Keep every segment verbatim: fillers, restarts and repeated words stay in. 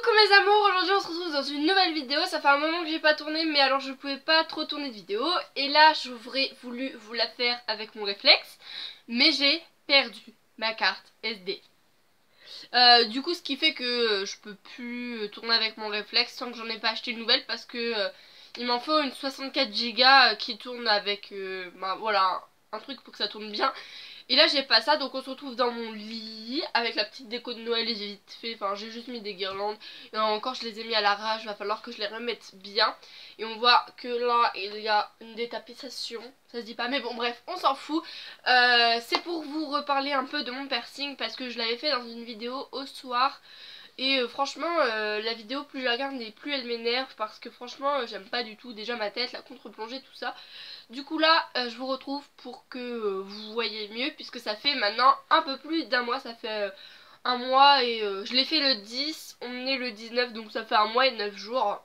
Coucou mes amours, aujourd'hui on se retrouve dans une nouvelle vidéo. Ça fait un moment que j'ai pas tourné, mais alors je pouvais pas trop tourner de vidéo. Et là j'aurais voulu vous la faire avec mon réflexe, mais j'ai perdu ma carte S D. Euh, du coup ce qui fait que je peux plus tourner avec mon réflexe tant que j'en ai pas acheté une nouvelle, parce que euh, il m'en faut une soixante-quatre giga qui tourne avec euh, bah, voilà, un truc pour que ça tourne bien. Et là j'ai pas ça, donc on se retrouve dans mon lit avec la petite déco de Noël et j'ai vite fait, enfin j'ai juste mis des guirlandes. Et encore je les ai mis à l'arrache, va falloir que je les remette bien. Et on voit que là il y a une détapisation, ça se dit pas, mais bon bref on s'en fout. euh, C'est pour vous reparler un peu de mon piercing parce que je l'avais fait dans une vidéo au soir. Et euh, franchement euh, la vidéo plus je la regarde et plus elle m'énerve, parce que franchement euh, j'aime pas du tout déjà ma tête, la contre-plongée, tout ça. Du coup là euh, je vous retrouve pour que euh, vous voyez mieux, puisque ça fait maintenant un peu plus d'un mois, ça fait euh, un mois et euh, je l'ai fait le dix, on est le dix-neuf, donc ça fait un mois et neuf jours.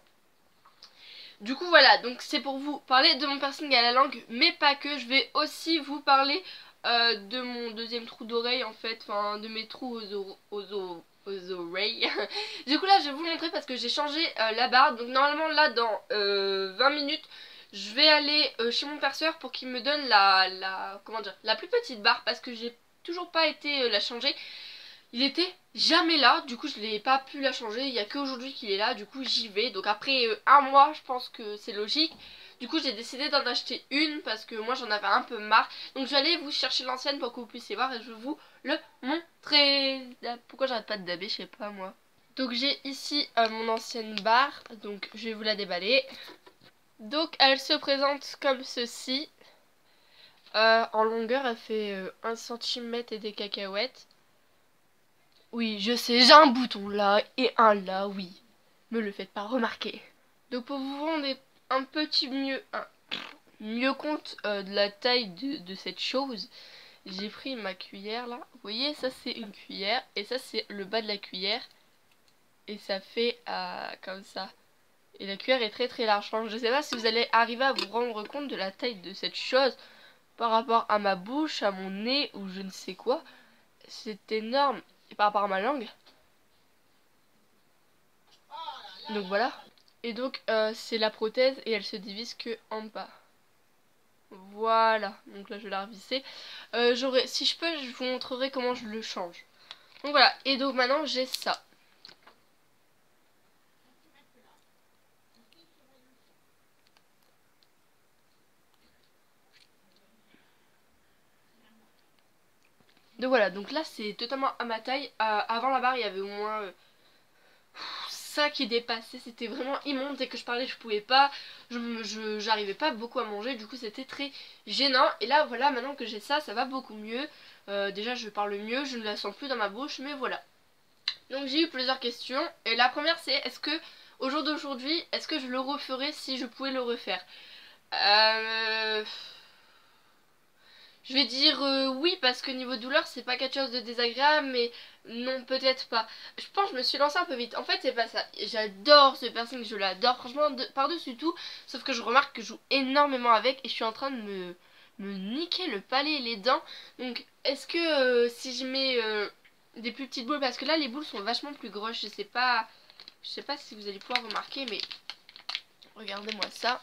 Du coup voilà, donc c'est pour vous parler de mon piercing à la langue, mais pas que, je vais aussi vous parler euh, de mon deuxième trou d'oreille en fait, enfin de mes trous aux, or aux, or aux oreilles. Du coup là je vais vous montrer parce que j'ai changé euh, la barre, donc normalement là dans euh, vingt minutes je vais aller euh, chez mon perceur pour qu'il me donne la, la, comment dire, la plus petite barre, parce que j'ai toujours pas été euh, la changer. Il était jamais là, du coup je n'ai pas pu la changer, il n'y a qu'aujourd'hui qu'il est là, du coup j'y vais. Donc après euh, un mois je pense que c'est logique. Du coup j'ai décidé d'en acheter une parce que moi j'en avais un peu marre. Donc je vais aller vous chercher l'ancienne pour que vous puissiez voir et je vais vous le montrer. Pourquoi j'arrête pas de daber, je sais pas moi. Donc j'ai ici euh, mon ancienne barre, donc je vais vous la déballer. Donc elle se présente comme ceci. Euh, en longueur elle fait euh, un centimètre et des cacahuètes. Oui, je sais, j'ai un bouton là et un là, oui. Me le faites pas remarquer. Donc pour vous rendre un petit mieux, un mieux compte euh, de la taille de, de cette chose, j'ai pris ma cuillère là. Vous voyez, ça c'est une cuillère et ça c'est le bas de la cuillère. Et ça fait euh, comme ça. Et la cuillère est très très large. Enfin, je sais pas si vous allez arriver à vous rendre compte de la taille de cette chose par rapport à ma bouche, à mon nez ou je ne sais quoi. C'est énorme. Et par rapport à ma langue. Donc voilà. Et donc euh, c'est la prothèse et elle se divise que en bas. Voilà. Donc là je vais la revisser. Euh, j'aurais, si je peux, je vous montrerai comment je le change. Donc voilà. Et donc maintenant j'ai ça. Donc voilà, donc là c'est totalement à ma taille. Euh, avant la barre il y avait au moins euh, ça qui dépassait, c'était vraiment immonde. Dès que je parlais je pouvais pas, je, je j'arrivais pas beaucoup à manger, du coup c'était très gênant. Et là voilà, maintenant que j'ai ça, ça va beaucoup mieux. euh, Déjà je parle mieux, je ne la sens plus dans ma bouche, mais voilà. Donc j'ai eu plusieurs questions, et la première c'est, est-ce que au jour d'aujourd'hui, est-ce que je le referais si je pouvais le refaire? Euh... Je vais dire euh, oui, parce que niveau douleur c'est pas quelque chose de désagréable, mais non, peut-être pas. Je pense que je me suis lancée un peu vite. En fait c'est pas ça, j'adore ce piercing, je l'adore franchement par-dessus tout. Sauf que je remarque que je joue énormément avec et je suis en train de me, me niquer le palais et les dents. Donc est-ce que euh, si je mets euh, des plus petites boules, parce que là les boules sont vachement plus grosses, je sais pas, je sais pas si vous allez pouvoir remarquer, mais regardez-moi ça.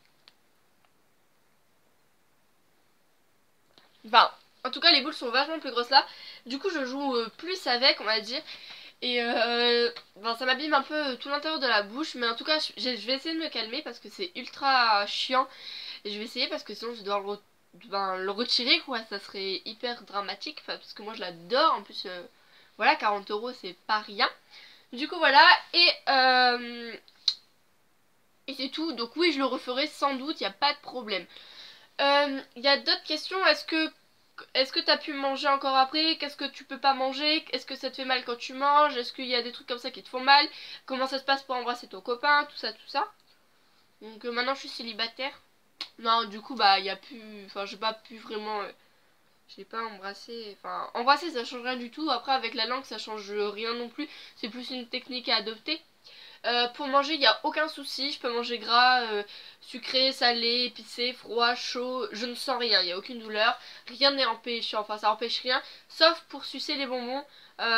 Enfin, en tout cas les boules sont vachement plus grosses là. Du coup je joue euh, plus avec, on va dire. Et euh, ben, ça m'abîme un peu tout l'intérieur de la bouche. Mais en tout cas je, je vais essayer de me calmer parce que c'est ultra chiant. Et je vais essayer parce que sinon je dois le, re ben, le retirer quoi. Ça serait hyper dramatique, enfin, parce que moi je l'adore. En plus euh, voilà, quarante euros c'est pas rien. Du coup voilà. Et euh, Et c'est tout. Donc oui, je le referai sans doute, il n'y a pas de problème. Il euh, y a d'autres questions. Est-ce que est-ce que t'as pu manger encore après? Qu'est-ce que tu peux pas manger? Est-ce que ça te fait mal quand tu manges? Est-ce qu'il y a des trucs comme ça qui te font mal? Comment ça se passe pour embrasser ton copain? Tout ça, tout ça. Donc euh, maintenant je suis célibataire. Non, du coup bah il y a plus, enfin j'ai pas pu vraiment, euh, j'ai pas embrassé, enfin embrasser ça change rien du tout. Après avec la langue ça change rien non plus. C'est plus une technique à adopter. Euh, pour manger, il n'y a aucun souci. Je peux manger gras, euh, sucré, salé, épicé, froid, chaud. Je ne sens rien, il n'y a aucune douleur. Rien n'est empêché, enfin ça empêche rien. Sauf pour sucer les bonbons. Euh,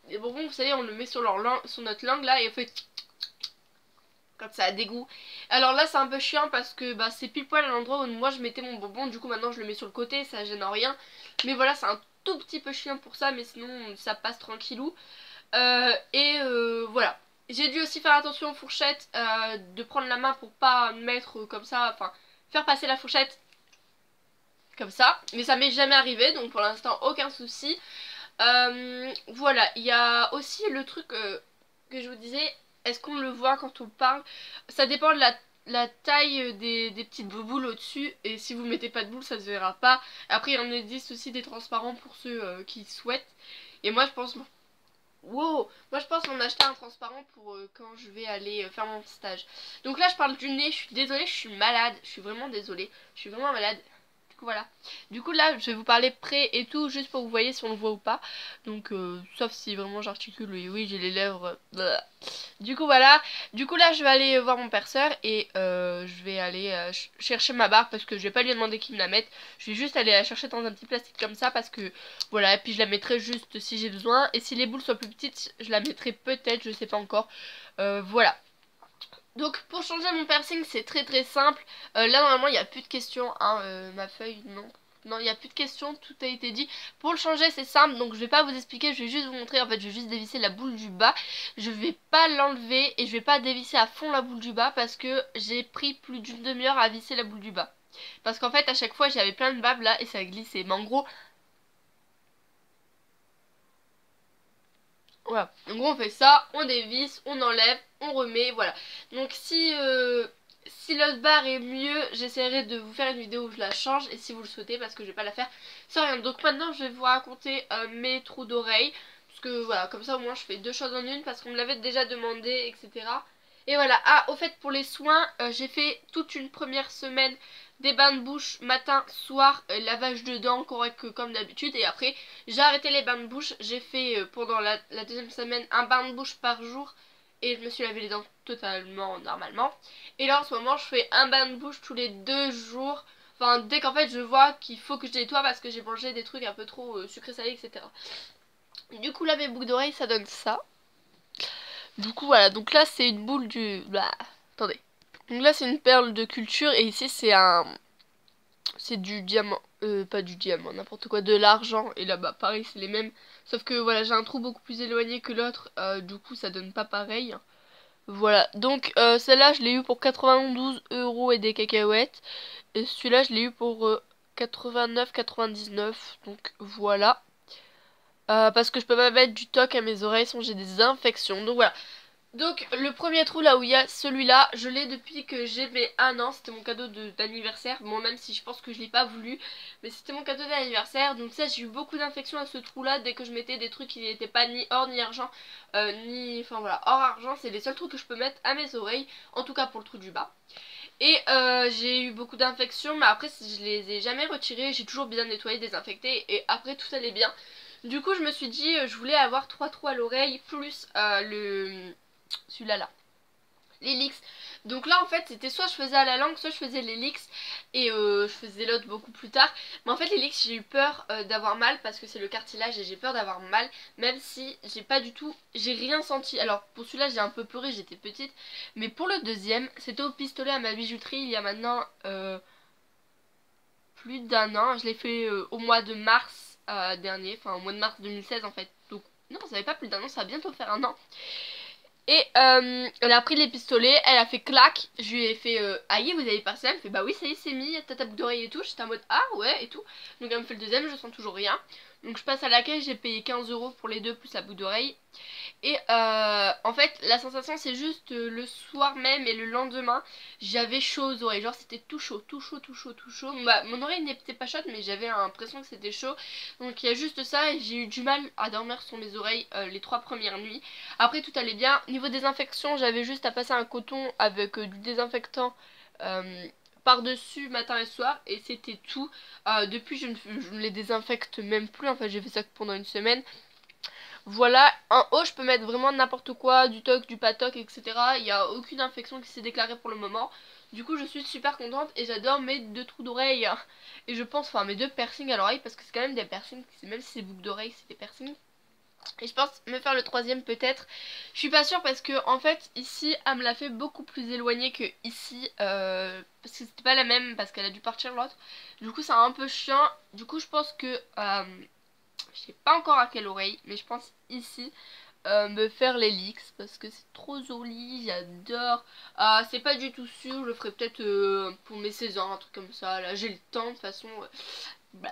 les bonbons, vous savez, on le met sur, leur langue, sur notre langue là et on fait quand ça a dégoût. Alors là c'est un peu chiant parce que bah, c'est pile poil à l'endroit où moi je mettais mon bonbon, du coup maintenant je le mets sur le côté, ça gêne en rien. Mais voilà, c'est un tout petit peu chiant pour ça, mais sinon ça passe tranquillou. Euh, et euh, voilà. J'ai dû aussi faire attention aux fourchettes, euh, de prendre la main pour pas mettre comme ça, enfin faire passer la fourchette comme ça. Mais ça m'est jamais arrivé, donc pour l'instant aucun souci. Euh, voilà, il y a aussi le truc euh, que je vous disais, est-ce qu'on le voit quand on parle? Ça dépend de la, la taille des, des petites boules au-dessus, et si vous mettez pas de boules ça se verra pas. Après il en existe aussi des transparents pour ceux euh, qui souhaitent. Et moi je pense... Wow, moi je pense m'en acheter un transparent pour euh, quand je vais aller euh, faire mon stage. Donc là je parle du nez, je suis désolée, je suis malade, je suis vraiment désolée, je suis vraiment malade. Du coup voilà. Du coup là je vais vous parler près et tout, juste pour que vous voyez si on le voit ou pas. Donc euh, sauf si vraiment j'articule, et oui j'ai les lèvres... euh, Du coup voilà, du coup là je vais aller voir mon perceur et euh, je vais aller euh, ch chercher ma barre parce que je vais pas lui demander qu'il me la mette. Je vais juste aller la chercher dans un petit plastique comme ça parce que voilà, et puis je la mettrai juste si j'ai besoin. Et si les boules sont plus petites, je la mettrai peut-être, je sais pas encore. Euh, voilà. Donc pour changer mon piercing c'est très très simple. euh, Là normalement il n'y a plus de questions hein, euh, ma feuille non. Non il n'y a plus de questions, tout a été dit. Pour le changer c'est simple, donc je vais pas vous expliquer, je vais juste vous montrer. En fait je vais juste dévisser la boule du bas. Je vais pas l'enlever et je vais pas dévisser à fond la boule du bas parce que j'ai pris plus d'une demi-heure à visser la boule du bas. Parce qu'en fait à chaque fois j'avais plein de bave là et ça glissait. Mais en gros... Voilà, en gros on fait ça, on dévisse, on enlève, on remet, voilà. Donc si, euh, si l'autre barre est mieux, j'essaierai de vous faire une vidéo où je la change. Et si vous le souhaitez, parce que je vais pas la faire sans rien. Donc maintenant je vais vous raconter euh, mes trous d'oreilles. Parce que voilà, comme ça au moins je fais deux choses en une, parce qu'on me l'avait déjà demandé, et cetera. Et voilà, ah au fait pour les soins, euh, j'ai fait toute une première semaine des bains de bouche matin, soir, euh, lavage de dents correct comme d'habitude. Et après j'ai arrêté les bains de bouche, j'ai fait euh, pendant la, la deuxième semaine un bain de bouche par jour. Et je me suis lavé les dents totalement normalement. Et là en ce moment je fais un bain de bouche tous les deux jours. Enfin dès qu'en fait je vois qu'il faut que je nettoie parce que j'ai mangé des trucs un peu trop euh, sucrés salés, et cetera. Du coup là mes boucles d'oreilles ça donne ça. Du coup voilà, donc là c'est une boule du... Bah, attendez. Donc là c'est une perle de culture et ici c'est un... C'est du diamant, euh, pas du diamant, n'importe quoi, de l'argent. Et là-bas pareil c'est les mêmes. Sauf que voilà j'ai un trou beaucoup plus éloigné que l'autre, euh, du coup ça donne pas pareil. Voilà, donc euh, celle-là je l'ai eu pour quatre-vingt-douze euros et des cacahuètes. Et celui-là je l'ai eu pour euh, quatre-vingt-neuf quatre-vingt-dix-neuf. Donc voilà. Euh, parce que je peux pas mettre du toc à mes oreilles sinon j'ai des infections. Donc voilà. Donc le premier trou là où il y a celui-là, je l'ai depuis que j'ai mes un an, c'était mon cadeau d'anniversaire, bon même si je pense que je l'ai pas voulu, mais c'était mon cadeau d'anniversaire. Donc ça j'ai eu beaucoup d'infections à ce trou là dès que je mettais des trucs qui n'étaient pas ni or ni argent, euh, ni, enfin voilà, or argent c'est les seuls trucs que je peux mettre à mes oreilles, en tout cas pour le trou du bas. Et euh, j'ai eu beaucoup d'infections mais après je les ai jamais retirées, j'ai toujours bien nettoyé, désinfecté et après tout allait bien. Du coup je me suis dit je voulais avoir trois trous à l'oreille plus euh, le... celui-là là, l'hélix. Donc là en fait c'était soit je faisais à la langue, soit je faisais l'hélix. Et euh, je faisais l'autre beaucoup plus tard. Mais en fait l'hélix j'ai eu peur euh, d'avoir mal parce que c'est le cartilage et j'ai peur d'avoir mal. Même si j'ai pas du tout, j'ai rien senti. Alors pour celui-là j'ai un peu pleuré, j'étais petite. Mais pour le deuxième c'était au pistolet à ma bijouterie il y a maintenant euh, plus d'un an. Je l'ai fait euh, au mois de mars euh, dernier, enfin au mois de mars deux mille seize en fait. Donc non ça n'avait pas plus d'un an, ça va bientôt faire un an. Et euh, elle a pris les pistolets, elle a fait clac, je lui ai fait euh, aïe vous avez passé, elle me fait bah oui ça y est c'est mis, t'as ta boucle d'oreille et tout, j'étais en mode ah ouais et tout. Donc elle me fait le deuxième, je sens toujours rien. Donc je passe à l'accueil, j'ai payé quinze euros pour les deux plus la boucle d'oreille. Et euh, en fait la sensation c'est juste euh, le soir même et le lendemain j'avais chaud aux oreilles, genre c'était tout chaud, tout chaud, tout chaud, tout chaud. Bah, mon oreille n'était pas chaude mais j'avais l'impression que c'était chaud. Donc il y a juste ça et j'ai eu du mal à dormir sur mes oreilles euh, les trois premières nuits. Après tout allait bien. Niveau désinfection j'avais juste à passer un coton avec euh, du désinfectant euh, par-dessus matin et soir et c'était tout. Euh, depuis je ne, je ne les désinfecte même plus, enfin j'ai fait ça pendant une semaine. Voilà, en haut je peux mettre vraiment n'importe quoi, du toc, du patoc, et cetera. Il n'y a aucune infection qui s'est déclarée pour le moment. Du coup je suis super contente et j'adore mes deux trous d'oreille. Et je pense, enfin mes deux piercings à l'oreille parce que c'est quand même des piercings, même si c'est boucles d'oreille c'est des piercings. Et je pense me faire le troisième peut-être. Je suis pas sûre parce que en fait ici elle me l'a fait beaucoup plus éloigné que ici. Euh, parce que c'était pas la même, parce qu'elle a dû partir l'autre. Du coup c'est un peu chiant. Du coup je pense que... Euh, je sais pas encore à quelle oreille, mais je pense ici euh, me faire les leaks parce que c'est trop joli, j'adore. Euh, c'est pas du tout sûr, je le ferai peut-être euh, pour mes seize ans, un truc comme ça. Là j'ai le temps de toute façon. Euh, bah,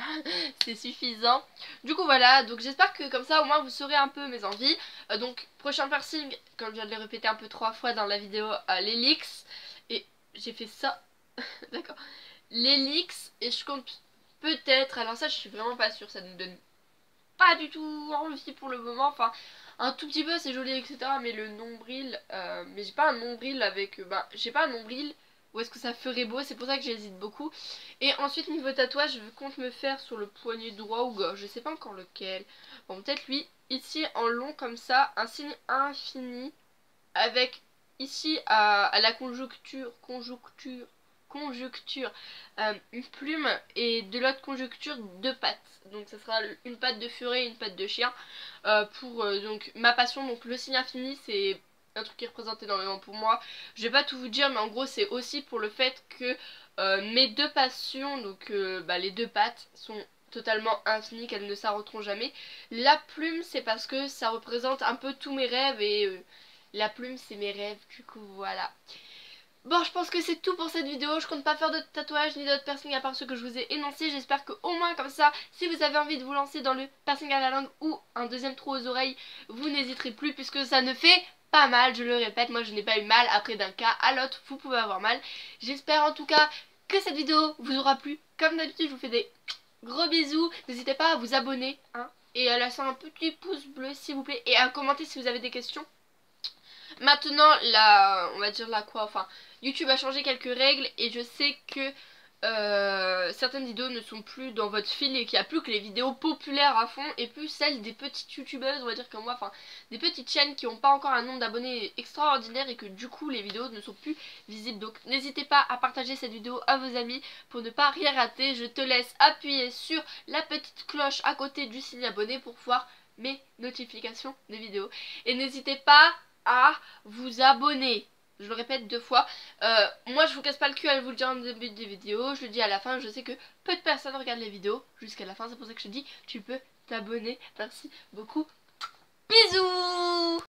c'est suffisant. Du coup voilà, donc j'espère que comme ça au moins vous saurez un peu mes envies. Euh, donc prochain piercing, comme je viens de le répéter un peu trois fois dans la vidéo, euh, les leaks. Et j'ai fait ça, d'accord. Les leaks, et je compte peut-être, alors ça je suis vraiment pas sûre, ça ne me donne pas du tout envie pour le moment, enfin un tout petit peu c'est joli etc, mais le nombril, euh, mais j'ai pas un nombril avec, euh, ben j'ai pas un nombril où est-ce que ça ferait beau, c'est pour ça que j'hésite beaucoup. Et ensuite niveau tatouage, je compte me faire sur le poignet droit ou gauche, je sais pas encore lequel. Bon peut-être lui, ici en long comme ça, un signe infini avec ici à, à la conjoncture, conjoncture, conjoncture, euh, une plume et de l'autre conjoncture deux pattes. Donc ça sera une patte de furet et une patte de chien. Euh, pour euh, donc ma passion, donc le signe infini, c'est un truc qui représente énormément pour moi. Je vais pas tout vous dire, mais en gros c'est aussi pour le fait que euh, mes deux passions, donc euh, bah, les deux pattes sont totalement infinies, qu'elles ne s'arrêteront jamais. La plume c'est parce que ça représente un peu tous mes rêves et euh, la plume c'est mes rêves, du coup voilà. Bon, je pense que c'est tout pour cette vidéo. Je compte pas faire d'autres tatouages ni d'autres piercings à part ceux que je vous ai énoncés. J'espère que au moins comme ça, si vous avez envie de vous lancer dans le piercing à la langue ou un deuxième trou aux oreilles, vous n'hésiterez plus puisque ça ne fait pas mal. Je le répète, moi je n'ai pas eu mal. Après d'un cas à l'autre, vous pouvez avoir mal. J'espère en tout cas que cette vidéo vous aura plu. Comme d'habitude, je vous fais des gros bisous. N'hésitez pas à vous abonner hein, et à lâcher un petit pouce bleu s'il vous plaît. Et à commenter si vous avez des questions. Maintenant, la, on va dire la quoi, enfin, YouTube a changé quelques règles et je sais que euh, certaines vidéos ne sont plus dans votre fil et qu'il n'y a plus que les vidéos populaires à fond et plus celles des petites youtubeuses, on va dire comme moi, enfin, des petites chaînes qui n'ont pas encore un nombre d'abonnés extraordinaire et que du coup les vidéos ne sont plus visibles. Donc n'hésitez pas à partager cette vidéo à vos amis pour ne pas rien rater. Je te laisse appuyer sur la petite cloche à côté du signe abonné pour voir mes notifications de vidéos. Et n'hésitez pas à vous abonner. Je le répète deux fois. Euh, moi je vous casse pas le cul à vous le dire en début des vidéos. Je le dis à la fin. Je sais que peu de personnes regardent les vidéos jusqu'à la fin. C'est pour ça que je te dis tu peux t'abonner. Merci beaucoup. Bisous.